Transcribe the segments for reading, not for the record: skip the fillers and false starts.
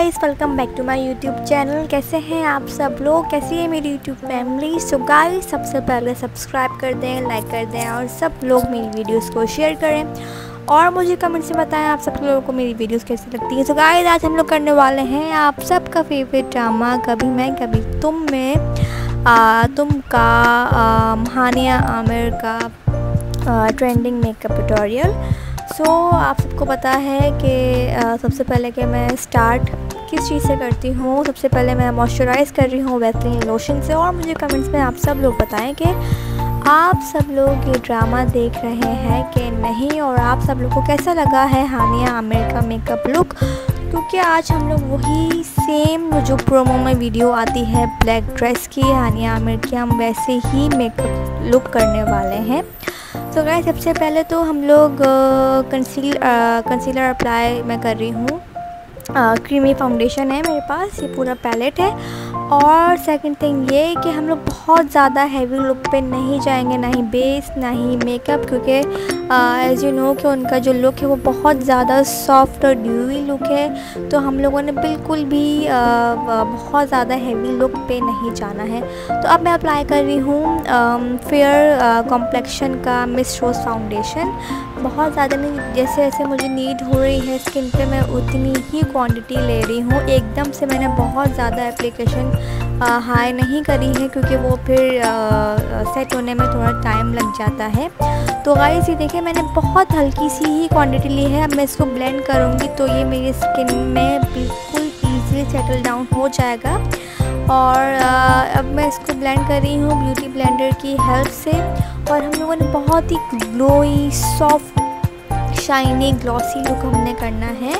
Guys, welcome back to my YouTube channel. कैसे हैं आप सब लोग? कैसी है मेरी यूट्यूब फैमिली? सो गाइस, सबसे पहले सब्सक्राइब कर दें, लाइक कर दें और सब लोग मेरी वीडियोस को शेयर करें और मुझे कमेंट से बताएं आप सब लोगों को मेरी वीडियोस कैसी लगती है। सो गाइस, आज हम लोग करने वाले हैं आप सबका फेवरेट ड्रामा कभी मैं कभी तुम में तुम का हानिया आमिर का ट्रेंडिंग मेकअप ट्यूटोरियल। सो आप सबको पता है कि सबसे पहले कि मैं स्टार्ट किस चीज़ से करती हूँ। सबसे पहले मैं मॉइस्चराइज़ कर रही हूँ वैसलीन लोशन से। और मुझे कमेंट्स में आप सब लोग बताएं कि आप सब लोग ये ड्रामा देख रहे हैं कि नहीं, और आप सब लोग को कैसा लगा है हानिया आमिर का मेकअप लुक। क्योंकि आज हम लोग वही सेम जो प्रोमो में वीडियो आती है ब्लैक ड्रेस की हानिया आमिर की, हम वैसे ही मेकअप लुक करने वाले हैं। तो गाइस, सबसे पहले तो हम लोग कंसीलर अप्लाई मैं कर रही हूँ। क्रीमी फाउंडेशन है मेरे पास, ये पूरा पैलेट है। और सेकंड थिंग ये कि हम लोग बहुत ज़्यादा हैवी लुक पे नहीं जाएंगे, ना ही बेस ना ही मेकअप, क्योंकि एज़ यू नो कि उनका जो लुक है वो बहुत ज़्यादा सॉफ्ट और ड्यूई लुक है। तो हम लोगों ने बिल्कुल भी बहुत ज़्यादा हैवी लुक पे नहीं जाना है। तो अब मैं अप्लाई कर रही हूँ फेयर कॉम्प्लेक्शन का मिस रोज़ फाउंडेशन। बहुत ज़्यादा नहीं, जैसे जैसे मुझे नीड हो रही है स्किन पे मैं उतनी ही क्वांटिटी ले रही हूँ। एकदम से मैंने बहुत ज़्यादा एप्लीकेशन हाई नहीं करी है, क्योंकि वो फिर सेट होने में थोड़ा टाइम लग जाता है। तो गाइस, ये देखिए मैंने बहुत हल्की सी ही क्वांटिटी ली है। अब मैं इसको ब्लेंड करूँगी तो ये मेरी स्किन में बिल्कुल ईजीली सेटल डाउन हो जाएगा। और अब मैं इसको ब्लेंड कर रही हूँ ब्यूटी ब्लेंडर की हेल्प से। और हम लोगों ने बहुत ही glowy soft shiny glossy look हमने करना है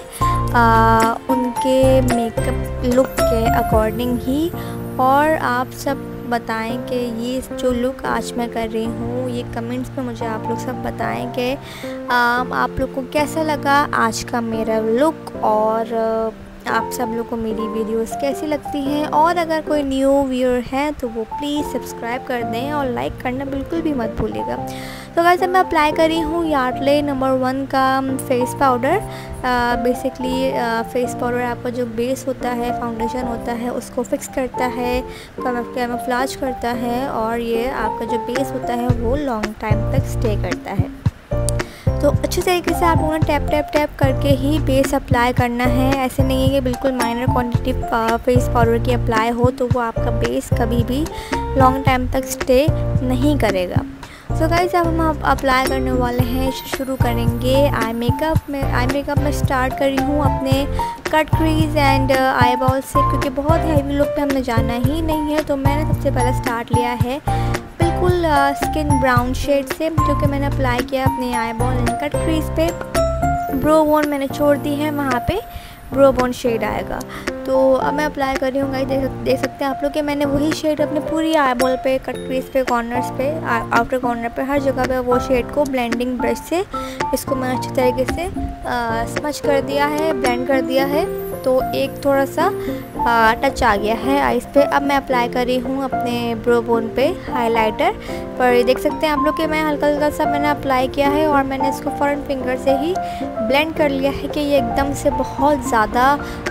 उनके मेकअप लुक के अकॉर्डिंग ही। और आप सब बताएं कि ये जो लुक आज मैं कर रही हूँ, ये कमेंट्स में मुझे आप लोग सब बताएं कि आप लोग को कैसा लगा आज का मेरा लुक, और आप सब लोग को मेरी वीडियोस कैसी लगती हैं। और अगर कोई न्यू व्यूअर है तो वो प्लीज़ सब्सक्राइब कर दें और लाइक करना बिल्कुल भी मत भूलिएगा। तो गाइस, मैं अप्लाई करी हूँ यार्डले नंबर 1 का face powder. Basically face powder आपका जो बेस होता है, फाउंडेशन होता है, उसको फिक्स करता है, कैमोफ्लेज करता है, और ये आपका जो बेस होता है वो लॉन्ग टाइम तक स्टे करता है। तो अच्छे तरीके से आप लोगों ने टैप टैप टैप करके ही बेस अप्लाई करना है। ऐसे नहीं है कि बिल्कुल माइनर क्वांटिटी फेस पाउडर की अप्लाई हो तो वो आपका बेस कभी भी लॉन्ग टाइम तक स्टे नहीं करेगा। सो गाइस, अब हम अप्लाई करने वाले हैं, शुरू करेंगे आई मेकअप में स्टार्ट कर रही हूँ अपने cut crease and eyeball से, क्योंकि बहुत हैवी लुक पे हमें जाना ही नहीं है। तो मैंने सबसे पहले स्टार्ट लिया है बिल्कुल स्किन ब्राउन शेड से, जो कि मैंने अप्लाई किया अपने eyeball and cut crease पे। ब्रो बोन मैंने छोड़ दी है, वहाँ पे ब्रो बोन शेड आएगा। तो अब मैं अप्लाई कर रही हूँ गाइस, देख सकते हैं आप लोग कि मैंने वही शेड अपने पूरी आई बॉल पे, कट क्रीज पे, कॉर्नर्स पे, आउटर कॉर्नर पे, हर जगह पे वो शेड को ब्लेंडिंग ब्रश से इसको मैंने अच्छे तरीके से स्मच कर दिया है, ब्लेंड कर दिया है। तो एक थोड़ा सा टच आ गया है आइज़ पे। अब मैं अप्लाई कर रही हूँ अपने ब्रो बोन पे हाइलाइटर पर। देख सकते हैं आप लोग कि मैं हल्का हल्का सा मैंने अप्लाई किया है और मैंने इसको फ्रंट फिंगर से ही ब्लेंड कर लिया है कि ये एकदम से बहुत ज़्यादा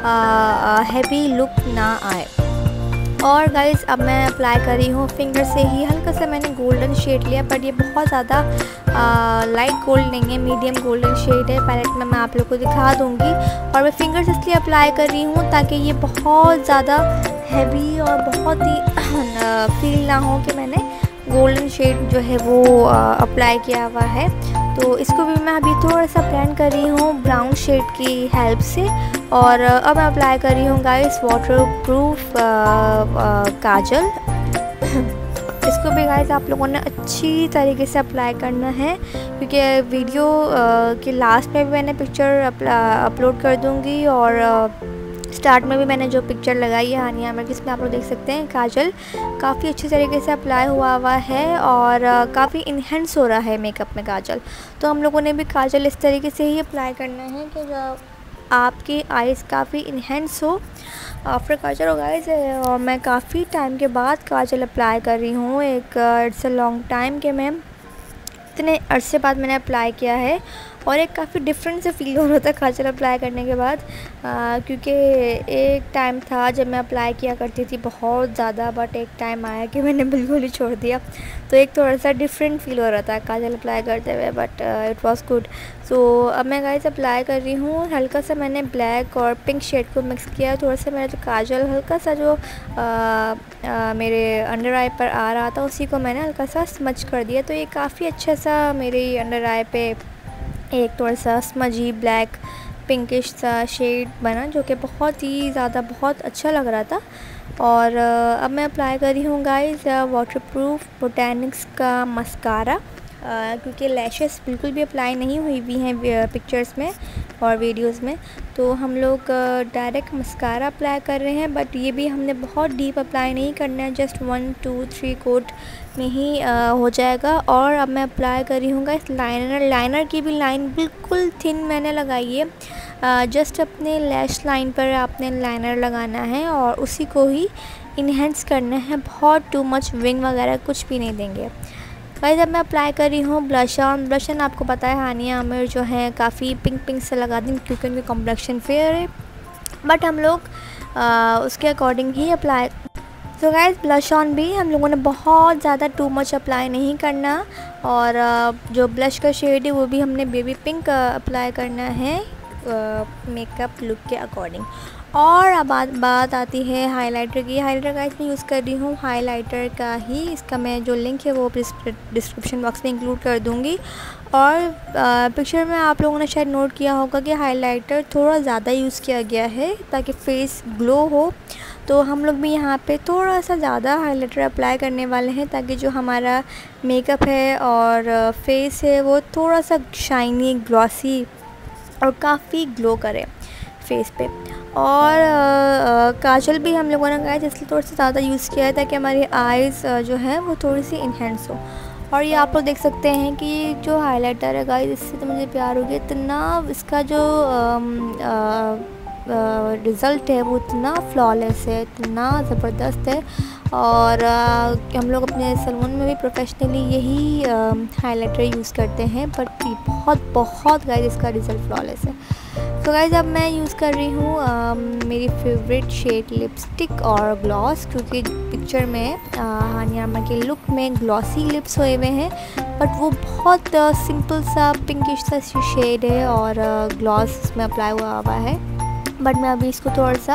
हैवी लुक ना आए। और गाइस, अब मैं अप्लाई कर रही हूँ फिंगर से ही, हल्का सा मैंने गोल्डन शेड लिया, पर ये बहुत ज़्यादा लाइट गोल्ड नहीं है, मीडियम गोल्डन शेड है। पैलेट में मैं आप लोग को दिखा दूँगी। और मैं फिंगर से इसलिए अप्लाई कर रही हूँ ताकि ये बहुत ज़्यादा हैवी और बहुत ही फील ना हो कि मैंने गोल्डन शेड जो है वो अप्लाई किया हुआ है। तो इसको भी मैं अभी थोड़ा सा ब्लेंड कर रही हूँ ब्राउन शेड की हेल्प से। और अब मैं अप्लाई कर रही हूँ गाइस वाटरप्रूफ काजल। इसको भी गाइस आप लोगों ने अच्छी तरीके से अप्लाई करना है, क्योंकि वीडियो के लास्ट में भी मैंने पिक्चर अपलोड कर दूँगी। और स्टार्ट में भी मैंने जो पिक्चर लगाई है हानिया आमिर की, इसमें आप लोग देख सकते हैं काजल काफ़ी अच्छी तरीके से अप्लाई हुआ है और काफ़ी इन्हेंस हो रहा है मेकअप में काजल। तो हम लोगों ने भी काजल इस तरीके से ही अप्लाई करना है कि आपकी आइज़ काफ़ी इन्हेंस हो आफ्टर काजल हो गाइस। और मैं काफ़ी टाइम के बाद काजल अप्लाई कर रही हूँ, एक इट्स अ लॉन्ग टाइम के मैं इतने अरसे बाद मैंने अप्लाई किया है। और एक काफ़ी डिफरेंट से फील हो रहा था काजल अप्लाई करने के बाद, क्योंकि एक टाइम था जब मैं अप्लाई किया करती थी बहुत ज़्यादा, बट एक टाइम आया कि मैंने बिल्कुल ही छोड़ दिया। तो एक थोड़ा सा डिफरेंट फील हो रहा था काजल अप्लाई करते हुए, but it was good. So अब मैं गाइस अप्लाई कर रही हूँ। हल्का सा मैंने ब्लैक और पिंक शेड को मिक्स किया, थोड़ा सा मेरा जो काजल हल्का सा जो मेरे अंडर आई पर आ रहा था उसी को मैंने हल्का सा स्मच कर दिया। तो ये काफ़ी अच्छा सा मेरे अंडर आई पे एक थोड़ा सा स्मजी ब्लैक पिंकिश सा शेड बना, जो कि बहुत ही ज़्यादा बहुत अच्छा लग रहा था। और अब मैं अप्लाई कर रही हूँ गाइस वाटरप्रूफ बोटैनिक्स का मस्कारा, क्योंकि लैशेस बिल्कुल भी अप्लाई नहीं हुई हैं पिक्चर्स में और वीडियोस में, तो हम लोग डायरेक्ट मस्कारा अप्लाई कर रहे हैं। बट ये भी हमने बहुत डीप अप्लाई नहीं करना है, जस्ट 1 2 3 कोट में ही हो जाएगा। और अब मैं अप्लाई कर रही हूँ इस लाइनर की भी लाइन बिल्कुल थिन मैंने लगाई है, जस्ट अपने लैश लाइन पर आपने लाइनर लगाना है और उसी को ही इन्हेंस करना है, बहुत टू मच विंग वगैरह कुछ भी नहीं देंगे। गाइस अब मैं अप्लाई कर रही हूँ ब्लश ऑन आपको पता है हानिया आमिर जो है काफ़ी पिंक से लगा दी, क्योंकि उनकी कॉम्प्लेक्शन फेयर है, बट हम लोग उसके अकॉर्डिंग ही अप्लाई। तो गाइस ब्लश ऑन भी हम लोगों ने बहुत ज़्यादा टू मच अप्लाई नहीं करना, और जो ब्लश का शेड है वो भी हमने बेबी पिंक अप्लाई करना है मेकअप लुक के अकॉर्डिंग। और अब बात आती है हाइलाइटर की। हाइलाइटर गाइस मैं यूज़ कर रही हूँ हाइलाइटर का ही, इसका मैं जो लिंक है वो डिस्क्रिप्शन बॉक्स में इंक्लूड कर दूँगी। और पिक्चर में आप लोगों ने शायद नोट किया होगा कि हाइलाइटर थोड़ा ज़्यादा यूज़ किया गया है ताकि फेस ग्लो हो, तो हम लोग भी यहाँ पे थोड़ा सा ज़्यादा हाइलाइटर अप्लाई करने वाले हैं ताकि जो हमारा मेकअप है और फेस है वो थोड़ा सा शाइनी ग्लॉसी और काफ़ी ग्लो करे फेस पे। और काजल भी हम लोगों ने गाइस इसलिए थोड़ा सा ज़्यादा यूज़ किया है ताकि हमारी आइज़ जो है वो थोड़ी सी इन्हेंस हो। और ये आप लोग देख सकते हैं कि ये जो हाइलाइटर है गाइस इससे तो मुझे प्यार हो गया, इतना इसका जो रिज़ल्ट है वो इतना फ्लॉलेस है, इतना ज़बरदस्त है। और हम लोग अपने सैलून में भी प्रोफेशनली यही हाइलाइटर यूज़ करते हैं, बट बहुत गाइस इसका रिज़ल्ट फ्लॉलेस है। तो गाइस अब मैं यूज़ कर रही हूँ मेरी फेवरेट शेड लिपस्टिक और ग्लॉस, क्योंकि पिक्चर में हानिया आमिर के लुक में ग्लॉसी लिप्स हुए हुए हैं, बट वो बहुत सिंपल सा पिंकिश सा शेड है और ग्लॉस इसमें अप्लाई हुआ है। बट मैं अभी इसको थोड़ा सा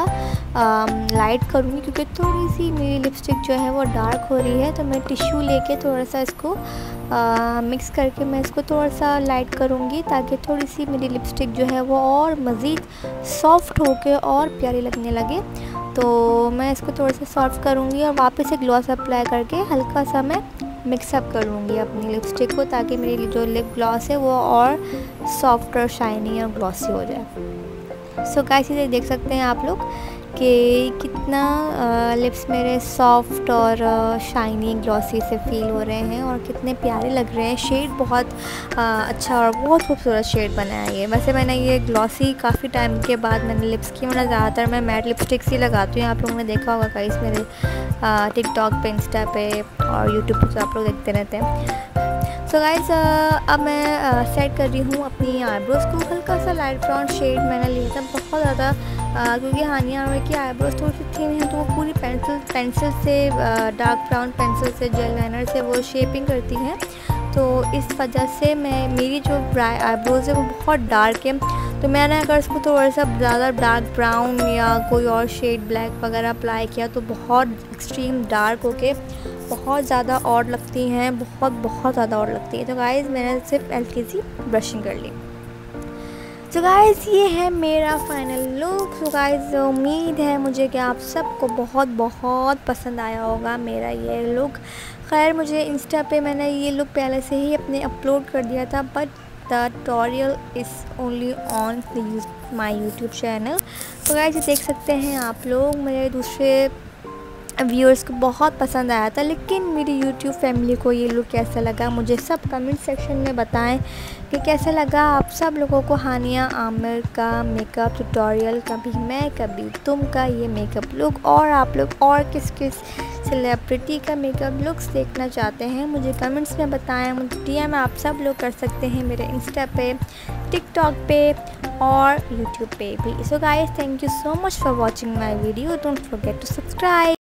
लाइट करूँगी, क्योंकि थोड़ी सी मेरी लिपस्टिक जो है वो डार्क हो रही है, तो मैं टिश्यू लेके थोड़ा सा इसको मिक्स करके मैं इसको थोड़ा सा लाइट करूँगी ताकि थोड़ी सी मेरी लिपस्टिक जो है वो और मज़ीद सॉफ्ट होके और प्यारी लगने लगे। तो मैं इसको थोड़ा सा सॉफ्ट करूँगी और वापस से ग्लॉस अप्लाई करके हल्का सा मैं मिक्सअप करूँगी अपनी लिपस्टिक को, ताकि मेरी जो लिप ग्लॉस है वो और सॉफ्ट और शाइनी और ग्लॉसी हो जाए। सो गाइस इसे देख सकते हैं आप लोग कि कितना लिप्स मेरे सॉफ्ट और शाइनी ग्लॉसी से फील हो रहे हैं और कितने प्यारे लग रहे हैं। शेड बहुत अच्छा और बहुत खूबसूरत शेड बनाया है ये। वैसे मैंने ये ग्लॉसी काफ़ी टाइम के बाद मैंने लिप्स की, वरना ज़्यादातर मैं मैट लिपस्टिक्स ही लगाती हूँ। आप लोगों ने देखा होगा गाइस मेरे टिकटॉक पे, इंस्टा पे और यूट्यूब पे, तो आप लोग देखते रहते हैं। सो गाइस अब मैं सेट कर रही हूँ अपनी आईब्रोज़ को। हल्का सा लाइट ब्राउन शेड मैंने लिया था, बहुत ज़्यादा क्योंकि हानिया आमिर की आईब्रोज़ थोड़ी सी थिन है, तो वो पूरी पेंसिल से डार्क ब्राउन पेंसिल से जेल लाइनर से वो शेपिंग करती हैं, तो इस वजह से मेरी जो आईब्रोज़ है वो बहुत डार्क है। तो मैंने अगर इसको थोड़ा सा ज़्यादा डार्क ब्राउन या कोई और शेड ब्लैक वगैरह अप्लाई किया तो बहुत एक्सट्रीम डार्क होके बहुत ज़्यादा और लगती हैं, बहुत ज़्यादा और लगती है। तो गाइज़ मैंने सिर्फ हल्की ब्रशिंग कर ली। तो गाइज़ ये है मेरा फाइनल लुक। तो गाइज़ उम्मीद है मुझे कि आप सबको बहुत पसंद आया होगा मेरा ये लुक। खैर मुझे इंस्टा पे मैंने ये लुक पहले से ही अपने अपलोड कर दिया था, but the tutorial is only on my YouTube channel. तो गाइज़ देख सकते हैं आप लोग, मेरे दूसरे व्यूअर्स को बहुत पसंद आया था, लेकिन मेरी यूट्यूब फैमिली को ये लुक कैसा लगा मुझे सब कमेंट सेक्शन में बताएं कि कैसा लगा आप सब लोगों को हानिया आमिर का मेकअप ट्यूटोरियल, कभी मैं कभी तुम का ये मेकअप लुक, और आप लोग और किस सेलिब्रिटी का मेकअप लुक्स देखना चाहते हैं मुझे कमेंट्स में बताएं। मुझे DM आप सब लोग कर सकते हैं मेरे इंस्टा पे टिकटॉक पे और यूट्यूब पे भी। So guys, thank you so much for watching my video. Don't forget to subscribe.